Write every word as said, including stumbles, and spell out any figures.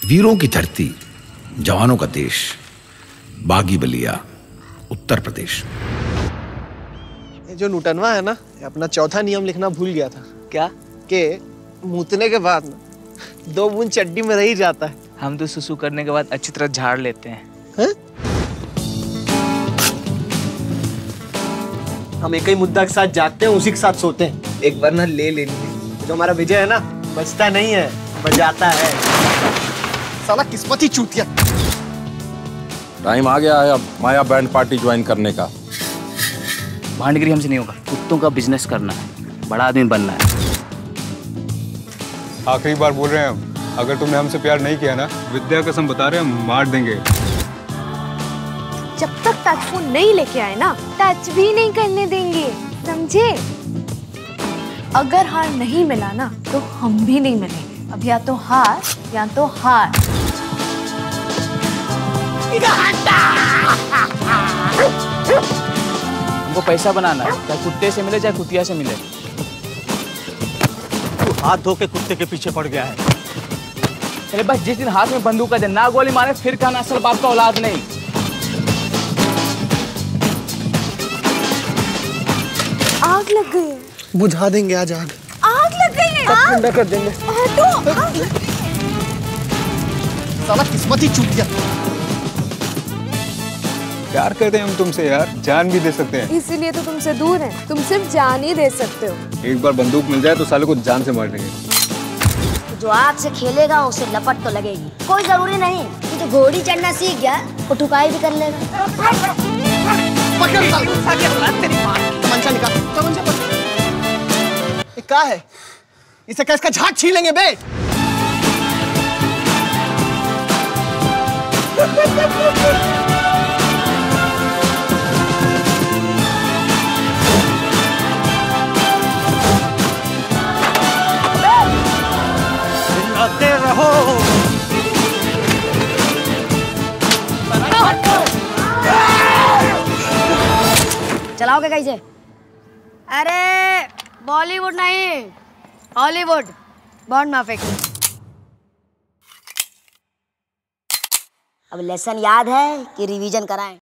वीरों की धरती, जवानों का देश, बागी बलिया, उत्तर प्रदेश। ये जो न्यूटनवा है ना, अपना चौथा नियम लिखना भूल गया था। क्या? कि मूतने के बाद ना दो बूंद चड्डी में रह ही जाता है। हम तो सुसु करने के बाद अच्छी तरह झाड़ लेते हैं। है? हम एक ही मुद्दा के साथ जागते हैं, उसी के साथ सोते हैं। एक बार ना ले लेनी, जो हमारा विजय है ना, बचता नहीं है, बजाता है। साला किस्मत ही चूतिया। टाइम आ गया है अब माया बैंड पार्टी ज्वाइन करने का। भांडगिरी हमसे नहीं होगा, कुत्तों का बिजनेस करना है, बड़ा आदमी बनना है। आखिरी बार बोल रहे हैं हम, अगर तुमने हमसे प्यार नहीं किया ना, विद्या कसम बता रहे हैं, हम मार देंगे। जब तक टच फोन नहीं लेके आए ना, टच भी नहीं करने देंगे, समझे? अगर हार नहीं मिला ना, तो हम भी नहीं मिलेंगे। अब या तो हार या तो हार। हमको पैसा बनाना है, चाहे कुत्ते से मिले चाहे कुतिया से मिले। तू हाथ धो के कुत्ते के पीछे पड़ गया है। अरे बस जिस दिन हाथ में बंदूक का दे, ना गोली मारे, फिर कहना असल बाप का औलाद नहीं। आग लग गई है। बुझा देंगे आज आग। आग लग गई है। सब ठंडा कर देंगे। हटो। साला किस्मत ही चूतिया। प्यार करते हैं हम तुमसे यार, जान भी दे सकते हैं। इसीलिए तो तुमसे दूर हैं। तुम सिर्फ जान ही दे सकते हो। एक बार बंदूक मिल जाए तो साले को जान से मार देंगे। जो आग से खेलेगा उसे लपट तो लगेगी। कोई जरूरी नहीं कि जो घोड़ी चढ़ना सीख गया वो ठुकाई भी कर लेगा। पकड़ साला, तेरी मां। तमंचा निकाल, तमंचा पकड़। ये क्या है? इसे कैसे का झाग छीलेंगे बे? चिल्लाते रहो। चलाओगे कैसे? अरे बॉलीवुड नहीं, हॉलीवुड। बॉन्ड माफिक। अब लेसन याद है कि रिवीजन कराएं?